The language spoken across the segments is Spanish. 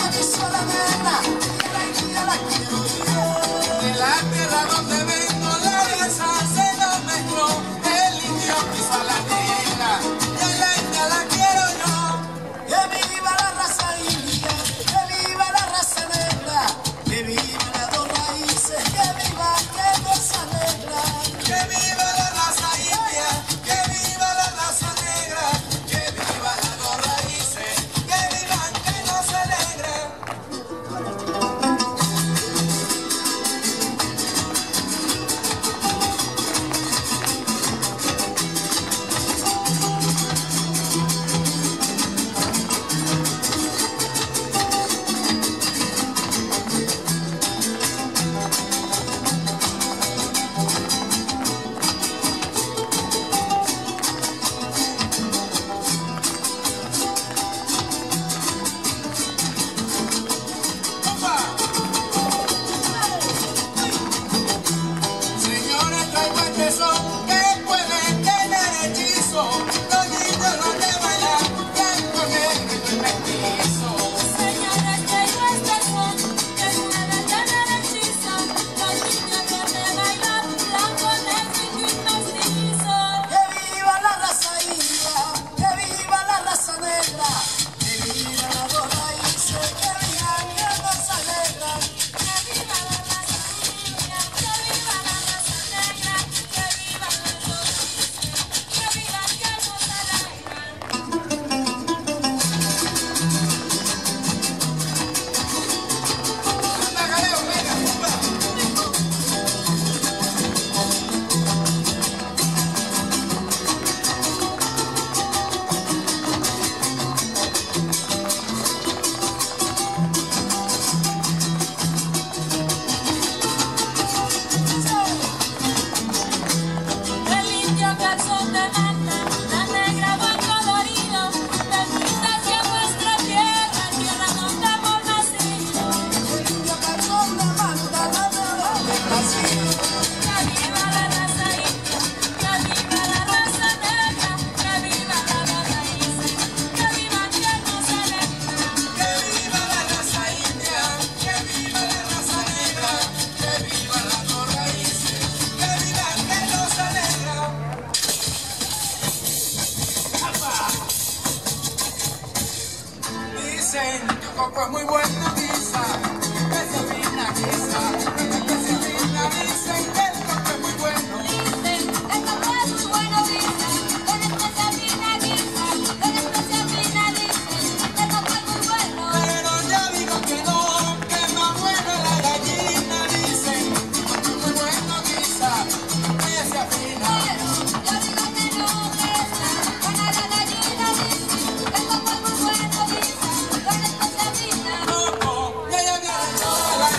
dicen que Coco es muy buena guisa, que se fina guisa, que se fina, dicen que el Coco es muy bueno. Dicen que el Coco es muy bueno, dicen, con esto se fina guisa, con esto se fina, dicen, que el Coco es muy bueno. Pero yo digo que no, que más buena la gallina, dicen, que Coco es muy bueno guisa, que se afina. Pero yo digo que no, que esa buena la gallina, dicen, que el Coco es muy bueno, dicen, con esto se fina. Coco, ya viene toda la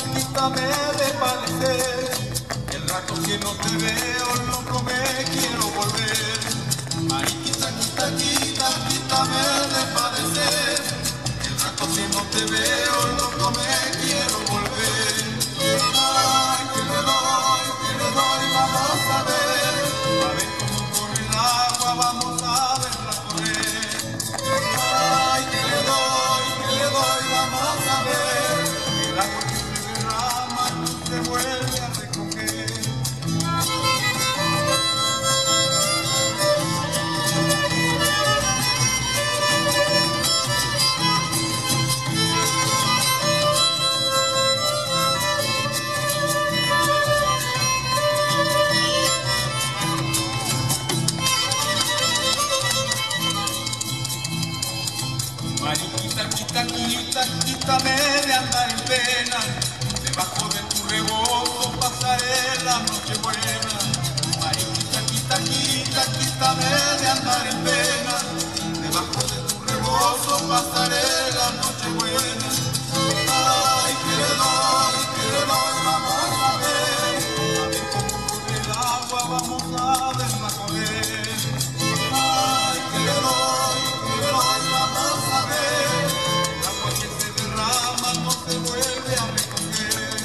quítame de padecer. El rato que no te veo, loco, me quiero volver. Mariquita, quítame de padecer. El rato que no te veo, loco, me quiero volver. Ay, que le doy, vamos a ver cómo corre el agua, vamos a verla correr. Ay, que le doy, vamos a ver el agua que se derrama no se vuelve a recoger. Mariquita, quítame de andar en pena. Debajo de tu rebozo pasaré la noche buena. Mariquita, quítame de andar en pena. Debajo de tu rebozo pasaré la noche buena. Ay, que le doy, vamos a ver cómo corre el agua, vamos a verla correr. Ay, que le doy, vamos a ver el agua que se derrama no se vuelve a recoger.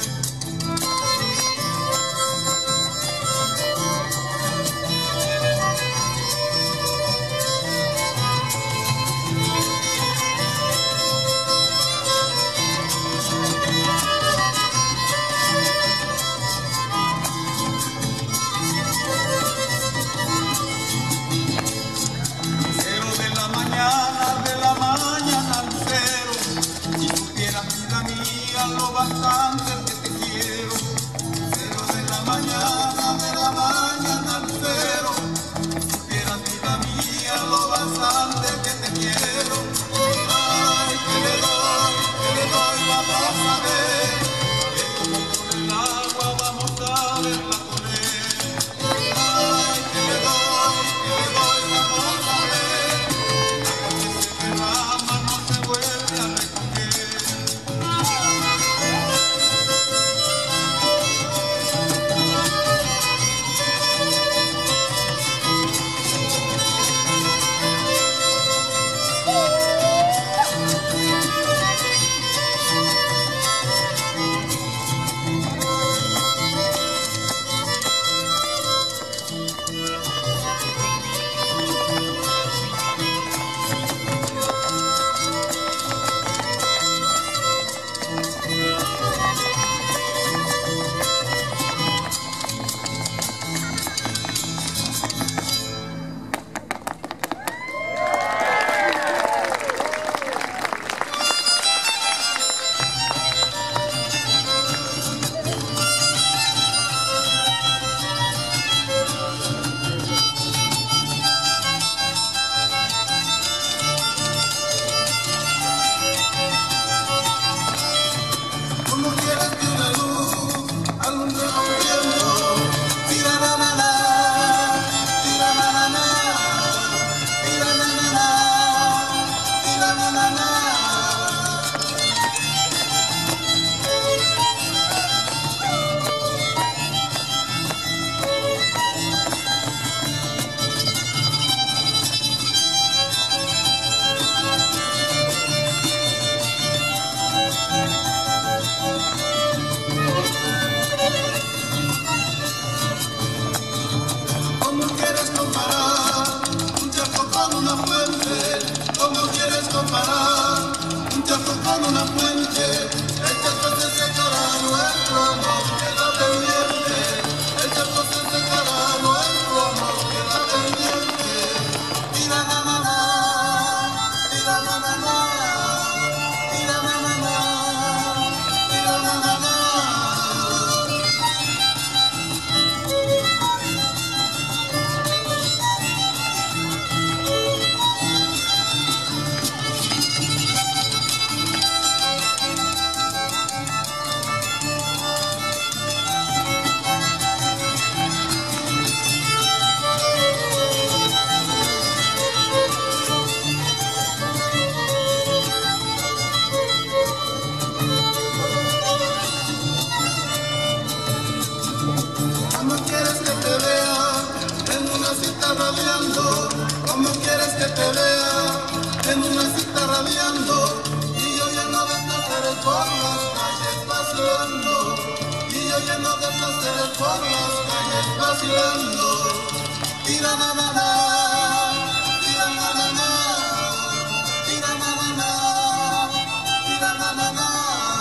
en una cita radiando, y yo lleno de placeres por las calles paseando, y yo lleno de placeres por las calles paseando. Tira na na na, tira na na na, tira na na na, tira na na na.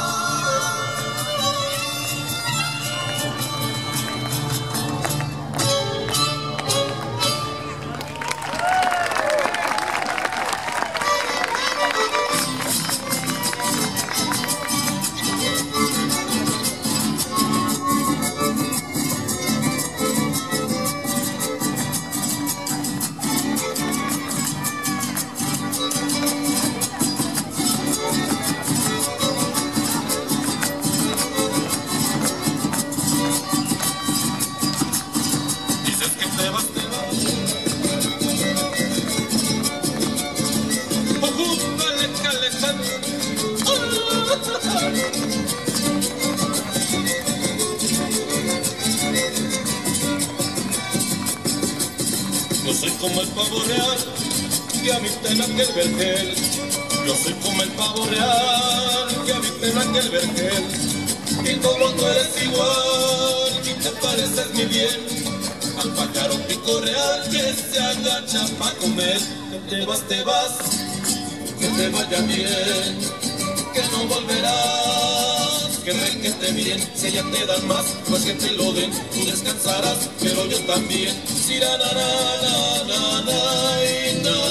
Yo soy como el pavo real que habita en aquel vergel. Yo soy como el pavo real que habita en aquel vergel. Y como tú eres igual y te pareces mi bien al pájaro pico real que se agacha pa' comer. Que te vas, que te vaya bien, que no volverás, que requete bien. Si ella te dan más, pues que te lo den, tú descansarás, pero yo también. Si na na na na na y na.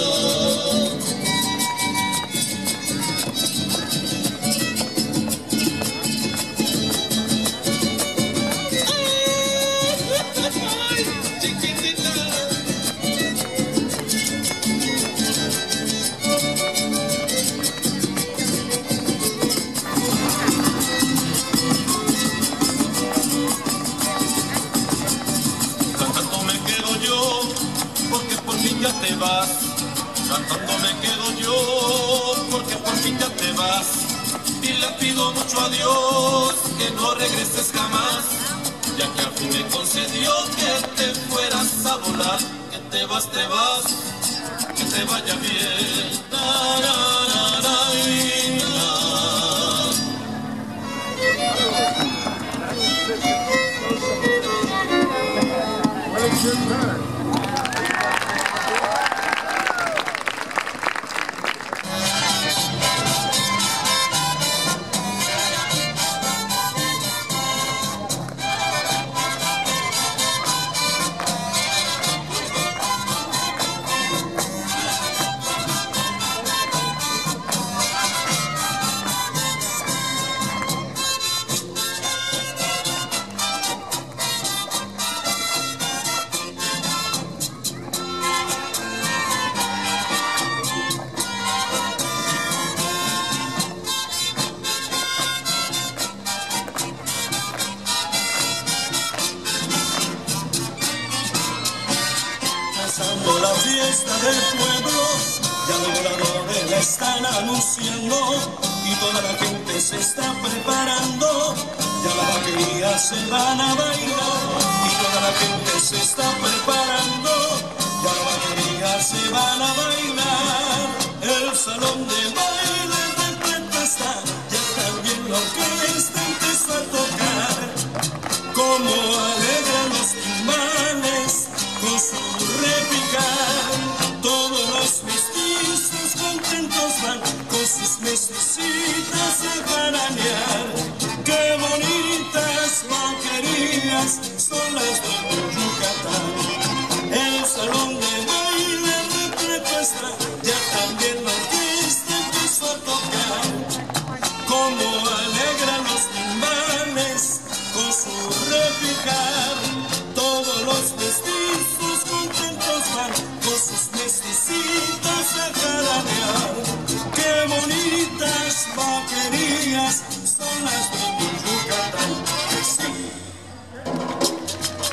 Ya te vas, cantando me quedo yo, porque por fin ya te vas, y le pido mucho a Dios que no regreses jamás, ya que al fin me concedió que te fueras a volar, que te vas, que te vaya bien. Na, na, na, na, y na. Well, it's your turn. La fiesta del pueblo, ya los voladores la están anunciando y toda la gente se está preparando, ya las vaquerías se van a bailar y toda la gente se está preparando, ya las vaquerías se van a bailar. El salón de baile repleto está, ya también la orquesta empezó a tocar, como alegran los timbales con su repicar, todos los mestizos contentos van con sus mesticitas a jaranear. Qué bonitas vaquerías son las de Yucatán. El salón de baile repleto está, ya también la orquesta empezó a tocar, como alegran los timbales con su repicar, todos los mestizos contentos van con sus mesticitas a jaranear. Qué bonitas vaquerías son las de Yucatán, que sí.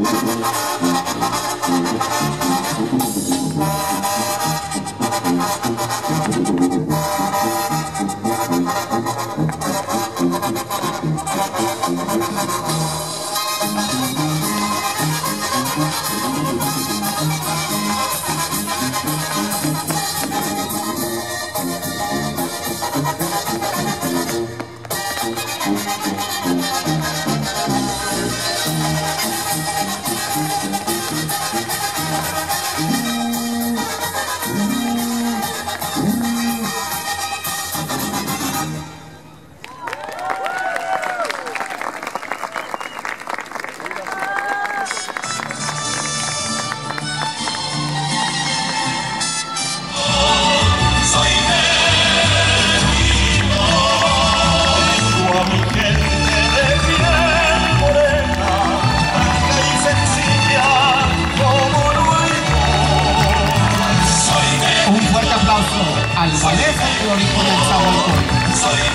Al ballet folclórico Nezahualcóyotl.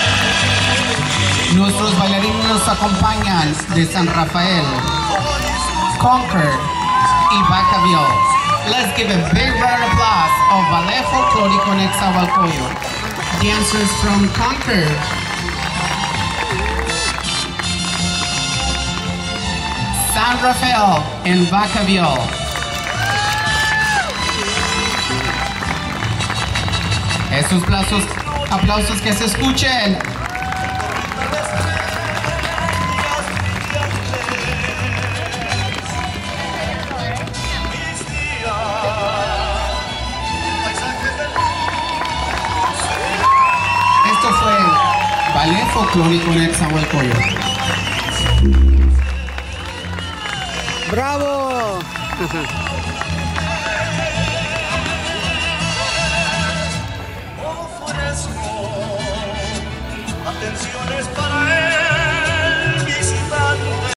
Nuestros bailarines nos acompañan de San Rafael, Concord y Vacaville. Let's give a big round of applause of Ballet Folclórico Nezahualcóyotl. Dancers from Concord, San Rafael and Vacaville. Esos aplausos que se escuchen. Esto fue Ballet Folclórico Nezahualcóyotl. ¡Bravo!